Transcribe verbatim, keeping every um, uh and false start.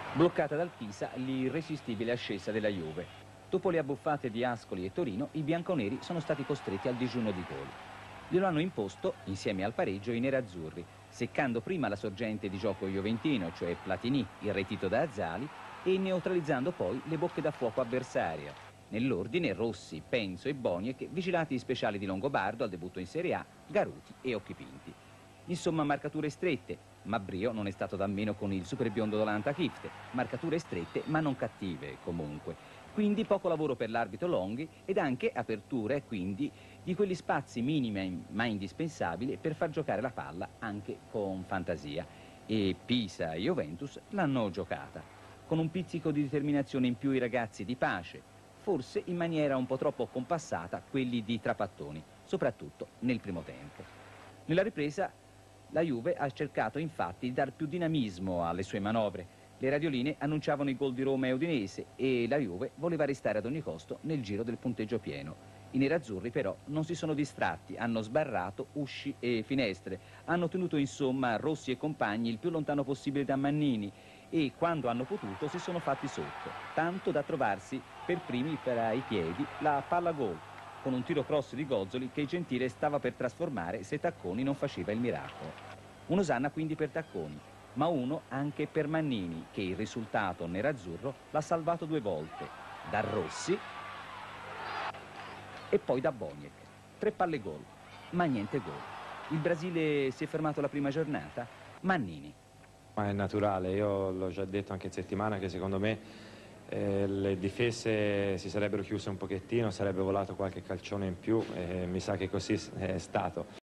Bloccata dal Pisa l'irresistibile ascesa della Juve. Dopo le abbuffate di Ascoli e Torino, i bianconeri sono stati costretti al digiuno di gol. Glielo hanno imposto, insieme al pareggio, i nerazzurri, seccando prima la sorgente di gioco juventino, cioè Platini, irretito da Azzali, e neutralizzando poi le bocche da fuoco avversarie. Nell'ordine Rossi, Penzo e Boniek, vigilati speciali di Longobardo al debutto in Serie A, Garuti e Occhipinti. Insomma, marcature strette, ma Brio non è stato da meno con il super biondo Dolanta Kifte. Marcature strette ma non cattive, comunque. Quindi poco lavoro per l'arbitro Longhi ed anche aperture, quindi, di quegli spazi minimi ma indispensabili per far giocare la palla anche con fantasia. E Pisa e Juventus l'hanno giocata. Con un pizzico di determinazione in più i ragazzi di Pace, forse in maniera un po' troppo compassata quelli di Trapattoni, soprattutto nel primo tempo. Nella ripresa la Juve ha cercato infatti di dar più dinamismo alle sue manovre. Le radioline annunciavano i gol di Roma e Udinese e la Juve voleva restare ad ogni costo nel giro del punteggio pieno. I nerazzurri però non si sono distratti, hanno sbarrato usci e finestre, hanno tenuto insomma Rossi e compagni il più lontano possibile da Mannini e quando hanno potuto si sono fatti sotto, tanto da trovarsi per primi tra i piedi la palla gol, con un tiro cross di Gozzoli che Gentile stava per trasformare se Tacconi non faceva il miracolo. Un'osanna quindi per Tacconi, ma uno anche per Mannini, che il risultato nerazzurro l'ha salvato due volte, da Rossi e poi da Boniek. Tre palle gol, ma niente gol. Il Brasile si è fermato la prima giornata? Mannini. Ma è naturale, io l'ho già detto anche in settimana che secondo me eh, le difese si sarebbero chiuse un pochettino, sarebbe volato qualche calcione in più e mi sa che così è stato.